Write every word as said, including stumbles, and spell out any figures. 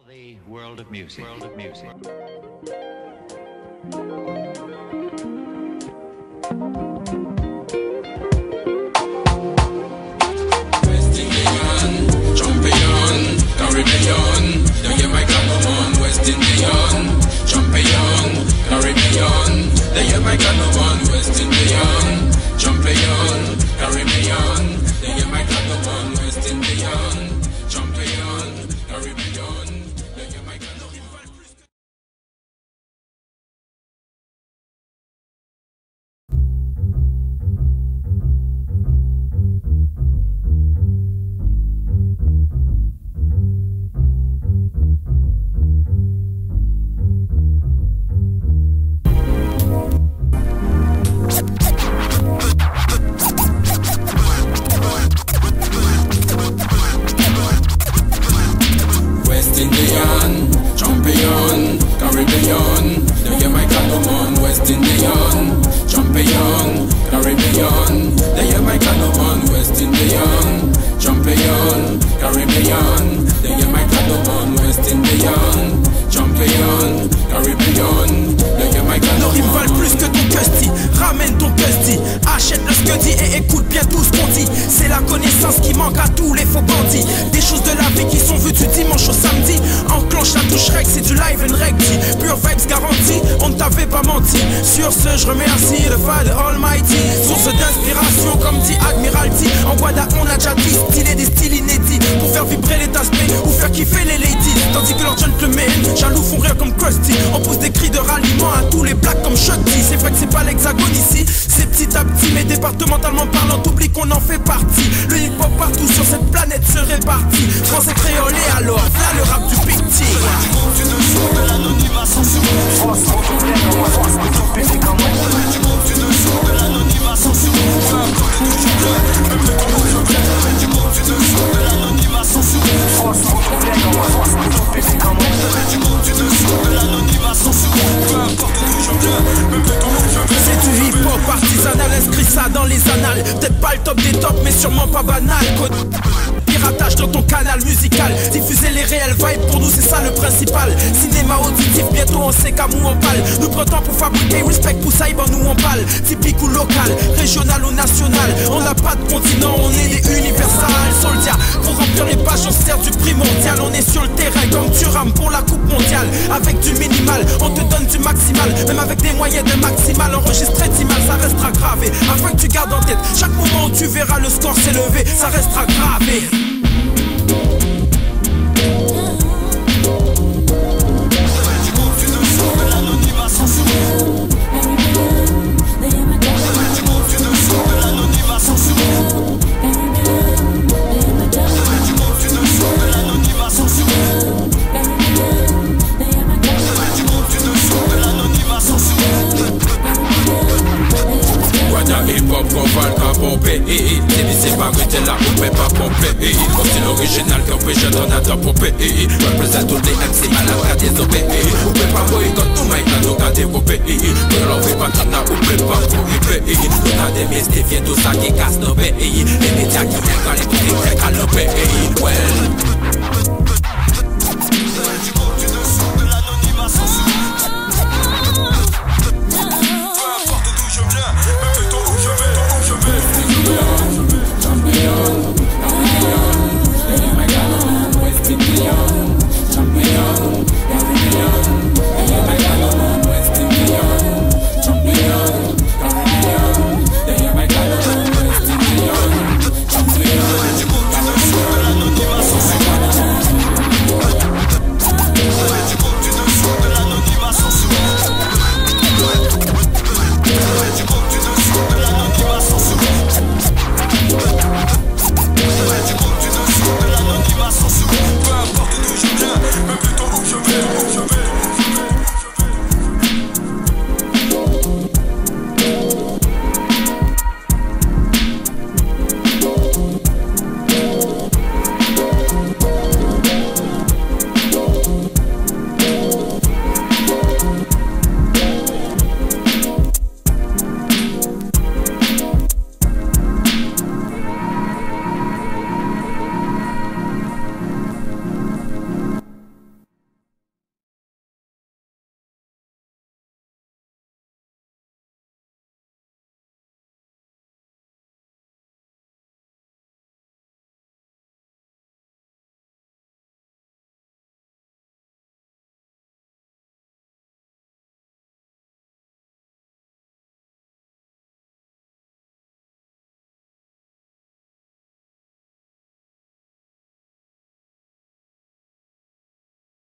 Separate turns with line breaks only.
The world of music. World of music.
West Indian, champion, Caribbean. Now you might come on, West Indian, champion, Caribbean. Now you might come on, West Indian, champion, Caribbean. Now you might come on, West Indian, champion, Caribbean. Indian, champion, Caribbean. Now you might come on, West Indian, champion, Caribbean. Now you might come on, West Indian, champion, Caribbean. Now you might come on, West Indian, champion, Caribbean. Now you might come on. Nos rimes valent plus que ton custy. Ramène ton custy, achète le scuddy et écoute bien tout ce qu'on dit. C'est la connaissance qui manque à tous les faux bandits. Des choses de la vie qui sont vues du dimanche au samedi. Enclenche la touche rec, c'est du live and recti. Pure vibes garantie, on ne t'avait pas menti. Sur ce, je remercie le Father Almighty. Source d'inspiration, comme dit Admiralty. En Guada, on a déjà dit stylé des styles inédits. Pour faire vibrer les aspects ou faire kiffer les ladies. Tandis que leurs gentlemen, jaloux font rire comme Krusty. On pousse des cris de ralliement à tous les blacks comme Shotty. C'est vrai que c'est pas l'hexagone ici, c'est petit à petit. Mais départementalement parlant, t'oublies qu'on en fait partie. Le hip-hop partout sur cette planète se répartit. Français créole et alors, là le rap du Pikty.
Du groupe du dessous de l'anonymat censuré. Du groupe du dessous de l'anonymat censuré. Peu importe d'où tu viens, même le temps où je viens. Du groupe du dessous de l'anonymat censuré. Du groupe du dessous de l'anonymat censuré. Peu importe d'où je viens, même le temps où je viens.
C'est du hip-hop artisanal, inscrit ça dans les annales. Peut-être pas le top des tops, mais sûrement pas banal. Code piratage dans ton canal musical. Diffuser les réels vibes, pour nous c'est ça le principal. Cinéma auditif, bientôt on sait qu'à mou on parle. Nous prenons pour fabriquer, respect pour ça, ben nous on parle. Typique ou local, régional ou national. On n'a pas de continent, on est des universals. Soldier, pour remplir les pages, on sert du primordial. On est sur le terrain comme tu rames pour la coupe mondiale. Avec du minimal, on te donne du maximal. Même avec des moyens de maximal, enregistré dix mal, ça restera gravé. Afin que tu gardes en tête, chaque moment où tu verras le score s'élever, ça restera gravé.
Du groupe du dessous de l'anonymat censuré. Du groupe du dessous de l'anonymat censuré. Du groupe du dessous de l'anonymat censuré. Du groupe du dessous de l'anonymat censuré.
Guada hip-hop qu'on va le pomper. C'est pas que t'es là, on peut pas pomper. Comme c'est l'original qu'on fait, je donne à ta pomper. Représente tous les M C à la voix des O P. On peut pas voir quand tout Mike là nous a développé. On l'en fait pas t'en a, on peut pas couper. On a des messes, des vieux, tout ça qui casse nos pays. Les médias qui viennent quand les coups à l'O P. Well.